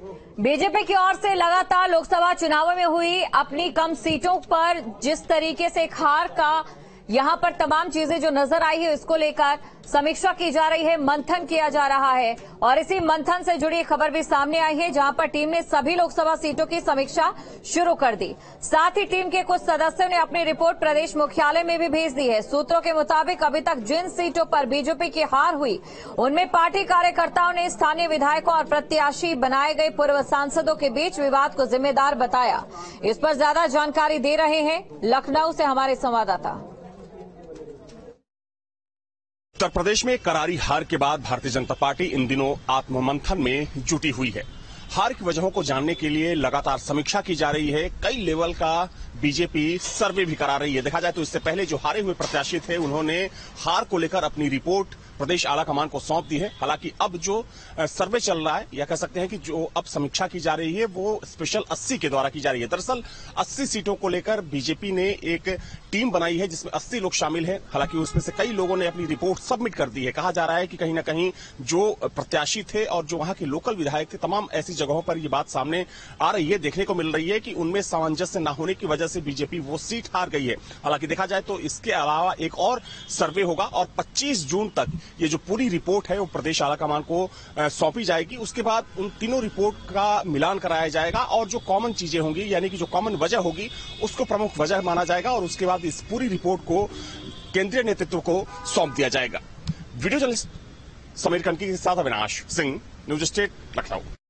BJP की ओर से लगातार लोकसभा चुनावों में हुई अपनी कम सीटों पर जिस तरीके से हार का यहां पर तमाम चीजें जो नजर आई है इसको लेकर समीक्षा की जा रही है, मंथन किया जा रहा है और इसी मंथन से जुड़ी खबर भी सामने आई है जहां पर टीम ने सभी लोकसभा सीटों की समीक्षा शुरू कर दी। साथ ही टीम के कुछ सदस्यों ने अपनी रिपोर्ट प्रदेश मुख्यालय में भी भेज दी है। सूत्रों के मुताबिक अभी तक जिन सीटों पर बीजेपी की हार हुई उनमें पार्टी कार्यकर्ताओं ने स्थानीय विधायकों और प्रत्याशी बनाए गए पूर्व सांसदों के बीच विवाद को जिम्मेदार बताया। इस पर ज्यादा जानकारी दे रहे हैं लखनऊ से हमारे संवाददाता। उत्तर प्रदेश में करारी हार के बाद भारतीय जनता पार्टी इन दिनों आत्ममंथन में जुटी हुई है। हार की वजहों को जानने के लिए लगातार समीक्षा की जा रही है। कई लेवल का बीजेपी सर्वे भी करा रही है। देखा जाए तो इससे पहले जो हारे हुए प्रत्याशी थे उन्होंने हार को लेकर अपनी रिपोर्ट प्रदेश आला कमान को सौंप दी है। हालांकि अब जो सर्वे चल रहा है या कह सकते हैं कि जो अब समीक्षा की जा रही है वो स्पेशल 80 के द्वारा की जा रही है। दरअसल 80 सीटों को लेकर बीजेपी ने एक टीम बनाई है जिसमें 80 लोग शामिल हैं। हालांकि उसमें से कई लोगों ने अपनी रिपोर्ट सबमिट कर दी है। कहा जा रहा है कि कहीं ना कहीं जो प्रत्याशी थे और जो वहां के लोकल विधायक थे तमाम ऐसी जगहों पर ये बात सामने आ रही है, देखने को मिल रही है कि उनमें सामंजस्य न होने की वजह से बीजेपी वो सीट हार गई है। हालांकि देखा जाए तो इसके अलावा एक और सर्वे होगा और 25 जून तक ये जो पूरी रिपोर्ट है वो प्रदेश आला कमान को सौंपी जाएगी। उसके बाद उन तीनों रिपोर्ट का मिलान कराया जाएगा और जो कॉमन चीजें होंगी यानी कि जो कॉमन वजह होगी उसको प्रमुख वजह माना जाएगा और उसके बाद इस पूरी रिपोर्ट को केंद्रीय नेतृत्व को सौंप दिया जाएगा। वीडियो जर्नलिस्ट समीर कनकी के साथ अविनाश सिंह, न्यूज स्टेट, लखनऊ।